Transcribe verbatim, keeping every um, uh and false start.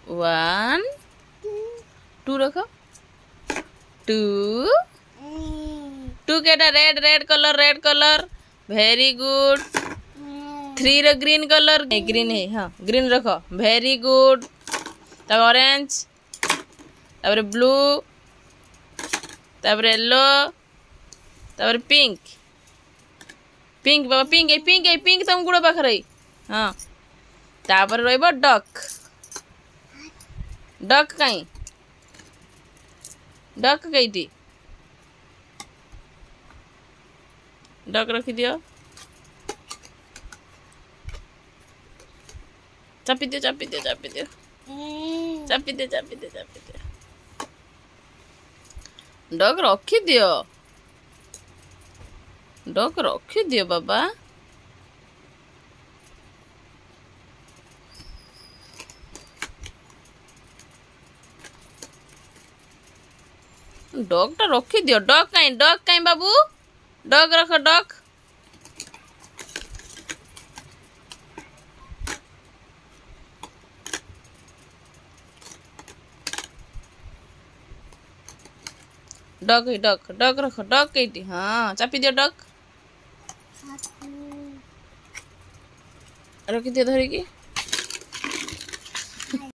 one two रख two two केटा red red colour red colour very good three row green colour green है हाँ green रख very good तब orange तब ब्लू तब येलो तब पिंक पिंक बाबा पिंक है पिंक है पिंक तुम गुड़ पाखर हाँ तापर रहिबो डक डक कहीं डक कईटी डक रखी दियो चापी दियो चापी दियो चापी दियो चापी दियो चापी दियो चापी दियो डक रखी दियो डक रखी दियो बाबा डग टा रखी दियो डग कहीं डग कहीं बाबू डग रख डग डग डग डग रख डग कईटी हाँ चापी दियो डग रखी दियो धरिकी